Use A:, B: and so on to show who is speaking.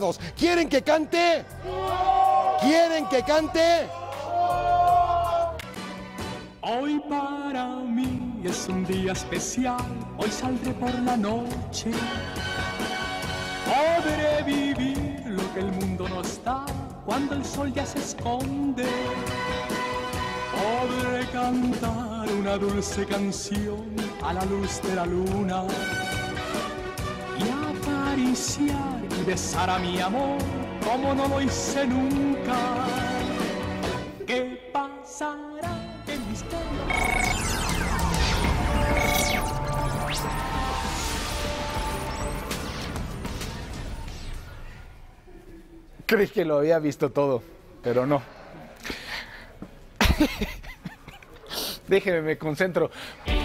A: ¿Quieren que cante? ¿Quieren que cante?
B: Hoy para mí es un día especial, hoy saldré por la noche. Podré vivir lo que el mundo nos da cuando el sol ya se esconde. Podré cantar una dulce canción a la luz de la luna y acariciar y besar a mi amor como no lo hice nunca. ¿Qué pasará? ¿Qué misterio?
C: Creí que lo había visto todo, pero no. Déjeme, me concentro.